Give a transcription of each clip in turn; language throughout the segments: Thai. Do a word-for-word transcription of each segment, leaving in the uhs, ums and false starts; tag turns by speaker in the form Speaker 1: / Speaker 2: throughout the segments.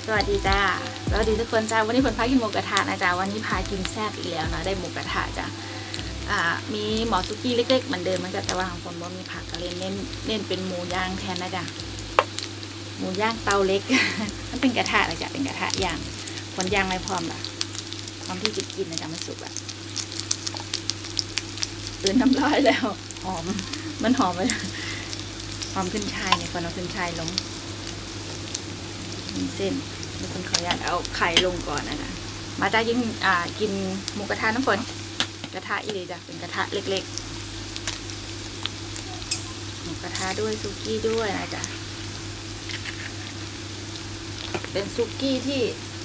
Speaker 1: วัสดีจ้าสวัสดีทุกคนจ้าวันนี้ผลพากินหมูกระทะนะจ้าวันนี้พากินแซ่บอีกแล้วนะได้หมูกระทะจ้าอ่ามีหมอซุกี้เล็กๆเหมือนเดิมเหมือนกันแต่ว่าของคนบ่มีผักก็เลยเน้นเน้นเป็นหมูย่างแทนนะจ้าหมูย่างเตาเล็ก มันเป็นกระทะนะจ้าเป็นกระทะย่างคนย่างไม่พร้อมล่ะพร้อมที่จะกินนะจ้ามันสุกละตื่นน้ำลายแล้วหอมมันหอมเลยหอมขึ้นช่ายเนี่ยคนเอาขึ้นช่ายลงมีเส้นทุกคนขออนุญาตเอาไข่ลงก่อนนะนะมาจ้ายิ่งอ่ากินหมูกระทะน้ำฝนกระทะอีเลยจ้ะเป็นกระทะเล็กๆหมูกระทะด้วยซุกี้ด้วยนะจ๊ะเป็นซุกี้ที่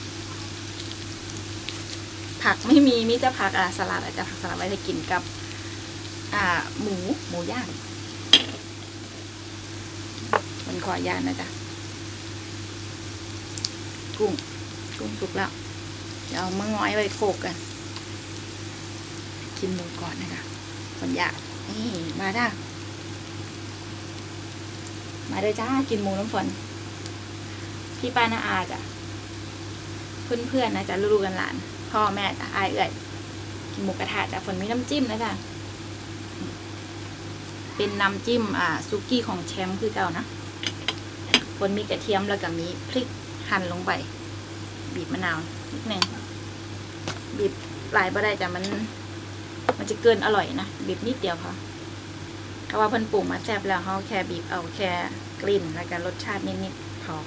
Speaker 1: ผักไม่มีมิจะผักอ่ะสลัดอาจจะผักสลัดไว้ให้กินกับอ่าหมูหมูย่างมันขออนุญาตนะจ๊ะกุ้งกุ้งสุกแล้วเดี๋ยวเอามาง้อยไว้โขกกันกินหมูก่อนนะคะคนอยากนี่มาด้ามาเลยจ้ากินหมูน้ำฝนพี่ป้าน้าอาจ้ะเพื่อนเพื่อนนะจ๊ะลูกๆกันหลานพ่อแม่จ้ะอายเอ่ยกินหมูกระทะจ้ะฝนมีน้ำจิ้มนะจ๊ะเป็นน้ำจิ้มอ่าซุกี้ของแชมป์คือเก่านะฝนมีกระเทียมแล้วก็มีพริกหั่นลงไปบีบมะนาวนิดนึงบีบหลายบ่ได้แต่มันมันจะเกินอร่อยนะบีบนิดเดียวพอเพราะว่าเพิ่นปรุงมาแซ่บแล้วเขาแค่บีบเอาแค่กลิ่นแล้วก็รสชาตินิดๆพอ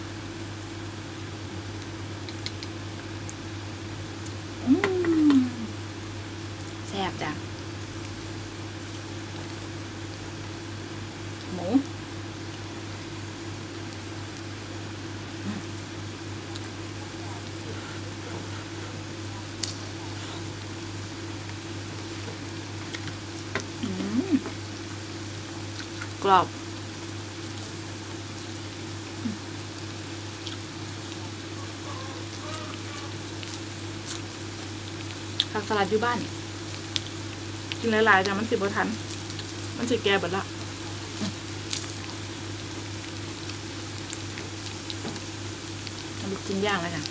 Speaker 1: อืมแซ่บจ้ะหมูกรอบผักสลัดอยู่บ้านกินหลายๆจ้ะมันสิบ่ทันมันสิแก่เบิดละมันกินย่างเลยจ้ะ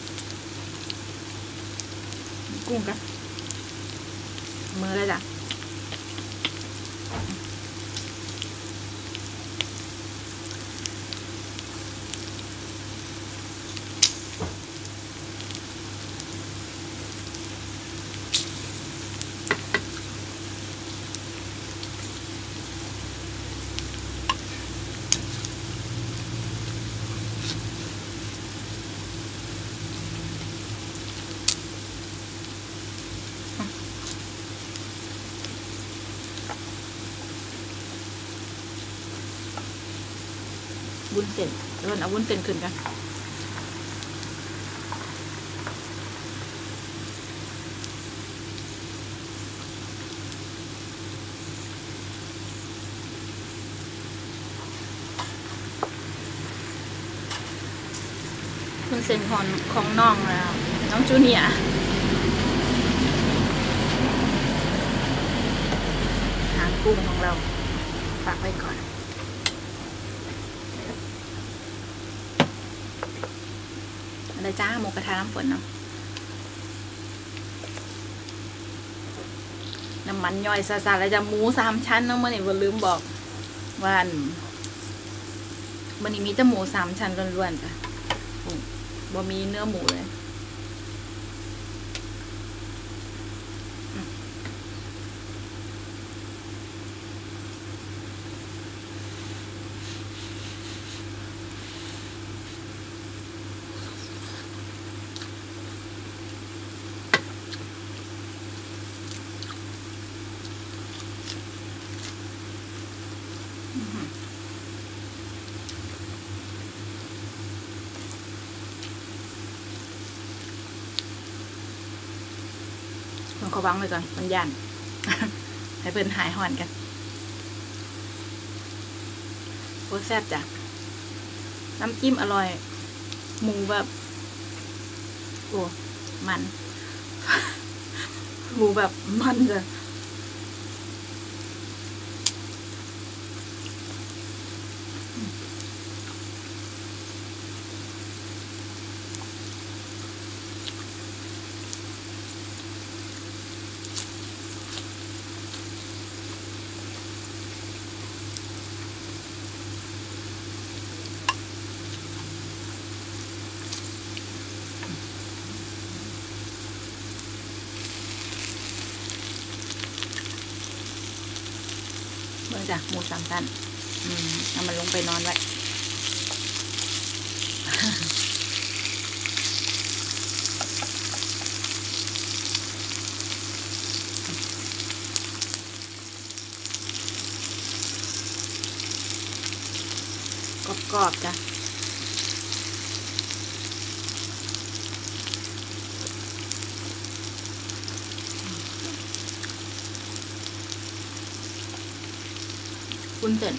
Speaker 1: กุ้งกันมือเลยจ้ะวุ้นเส้นเดี๋ยวเอาวุ้นเส้นขึ้นกันวุ้นเส้นของของน้องแล้วน้องจูเนียร์หางกุ้งของเราฝากไว้ก่อนอะไรจ้าหมูกระทะน้ำฝนเนาะน้ำมันย่อยซาซาแล้วจะหมูสามชั้นเนาะเมื่อไหร่วันลืมบอกวันวันนี้มีแต่หมูสามชั้นล้วนๆจ้ะบ่มีเนื้อหมูเลยมันเขาวางไว้ก่อนมันยัน ให้เพิ่นหายห่อนกันโคตรแซ่บจ้ะน้ำจิ้มอร่อยหมูแบบโอ้มัน หมูแบบมันจ้ะ อจ้ะหมูสามชั้นอืมเอามันลงไปนอนไว้กรอบๆจ้ะวุ้นเส้น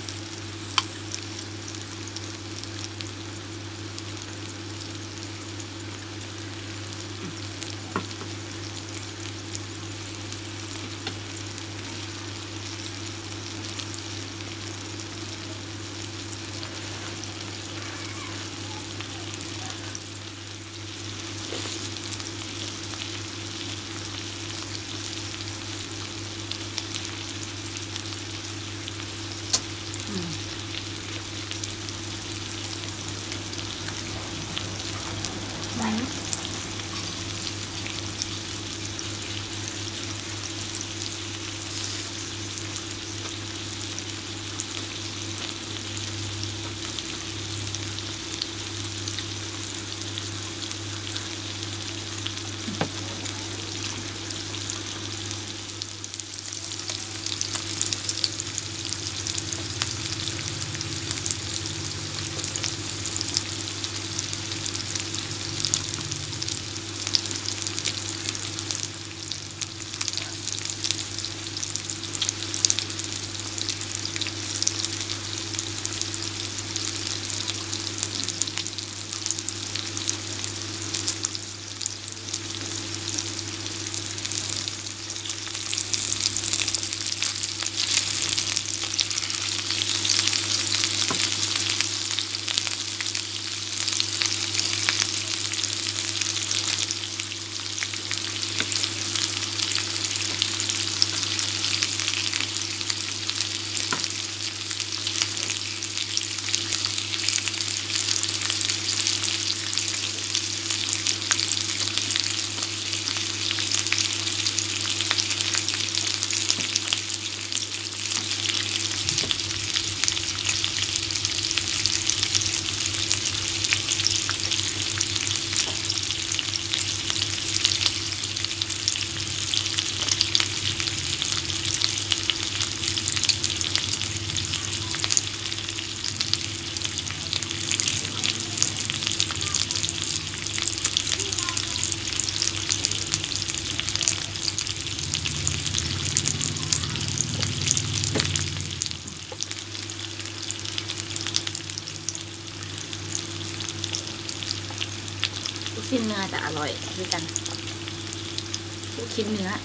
Speaker 1: ลูกชิ้นเนื้อจะอร่อยด้วยกันลูกชิ้นเนื้อ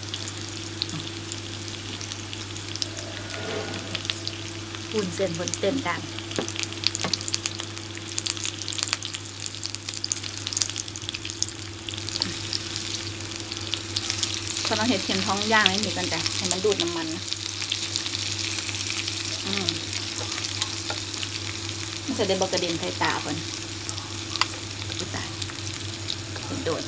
Speaker 1: หุ่นเส้นบนเต็มจานคนเอาเห็ดเข็มท้องย่างให้หนีกันจ้ะให้มันดูดน้ำมันนะอืมมันจะได้บกระเด็นใส่ตาคนตายโดน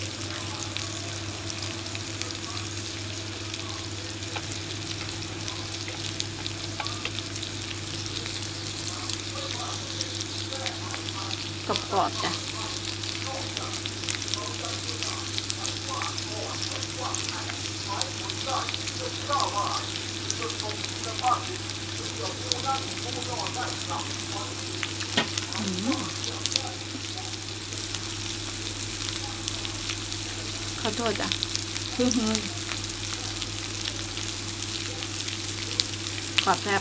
Speaker 1: กรอบๆจ้ะขอโทษจ้ะฮึ่มกรอบแซ่บ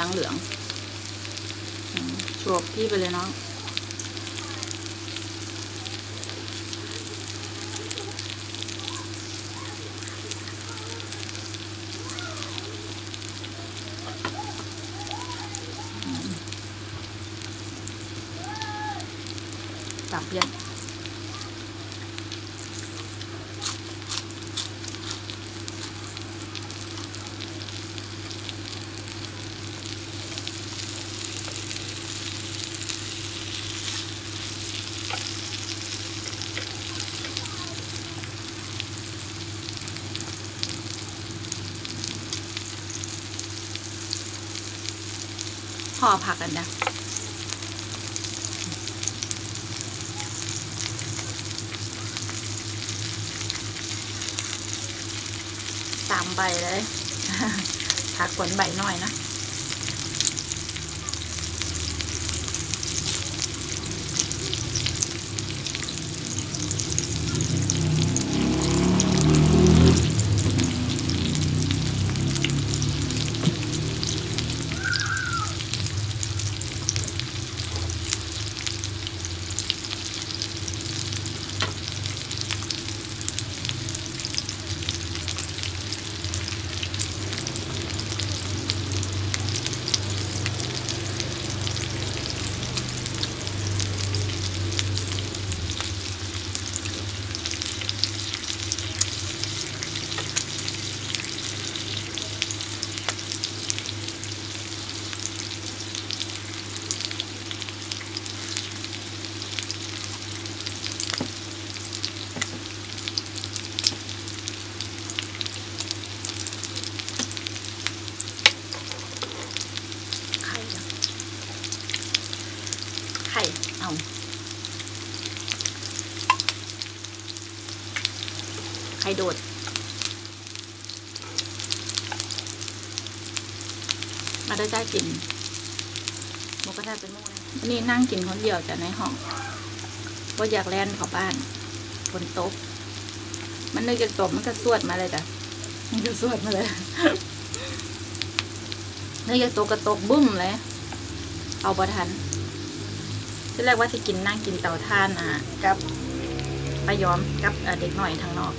Speaker 1: เหลืองโฉบพี่ไปเลยน้องตับเย็นห่อผักกันนะสามใบเลยผักผลใบหน่อยนะไข่เอาไข่โดดมาได้จ้ากินหมูกระทะเป็นหมูนะวันนี้นั่งกินคนเดียวจากในห้องว่าอยากแล่นเข้าบ้านคนโต๊ะมันนึกจะตบมันก็สวดมาเลยจ้ะมันก็สวดมาเลยนึกจะตกกระตกบุ้มเลยเอาประทันที่แรกว่าจะกินนั่งกินเตาถ่านอ่ะกับป้าย้อมกับเด็กหน่อยทางนอก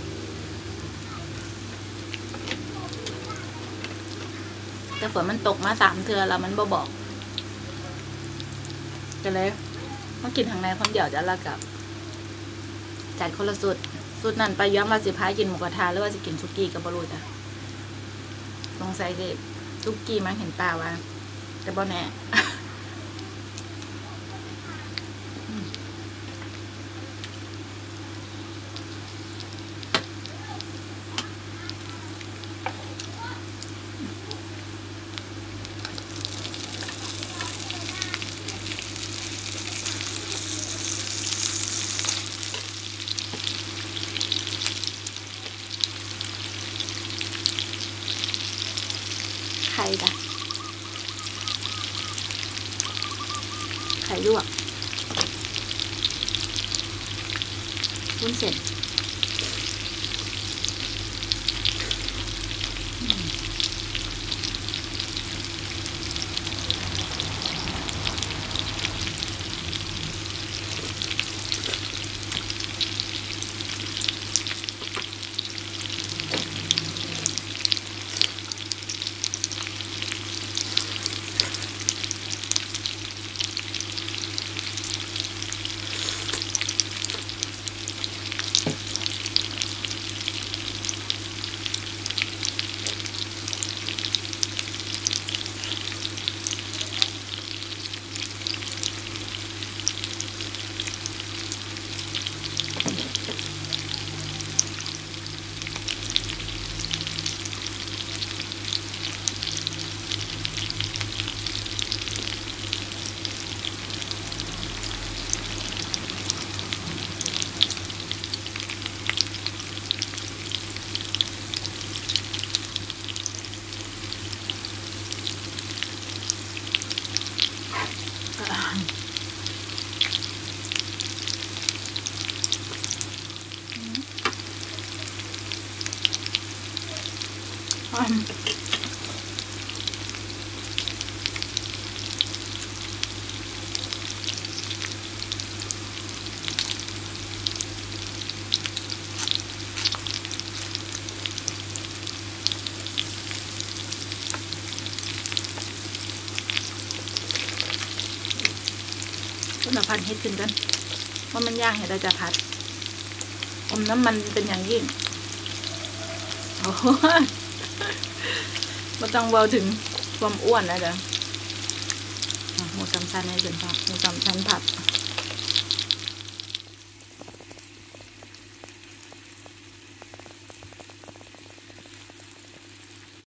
Speaker 1: แต่ฝนมันตกมาสามเทือแล้วมันบ่บอกก็เลยมากินทางในคนเดียวจะละกับจัดคนละสุดสุดนั้นป้าย้อมว่าสิพากินหมูกระทะหรือว่าจะกินซุกี้กับบะรูจ้ะสงสัยสิซุกี้มั้งเห็นป้าว่าแต่บ่แน่ไข่จ้ะไข่ลวกวุ้นเส้นเราผัดเห็ดขึ้นกันว่ามันย่างเห็ดเราจะผัดอมน้ำมันเป็นอย่างยิ่งโอ้โหไม่ต้องเบาถึงความอ้วนนะเดี๋ยวหมูสามชั้นให้ถึงผัดหมูสามชั้นผัด